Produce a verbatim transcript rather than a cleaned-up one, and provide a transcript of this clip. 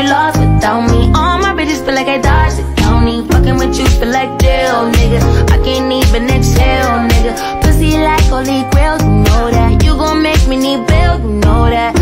you lost without me. All my bitches feel like I dodged the county. Fucking with you feel like jail, nigga. I can't even exhale, nigga. Pussy like holy grail, you know that. You gon' make me need bail, you know that.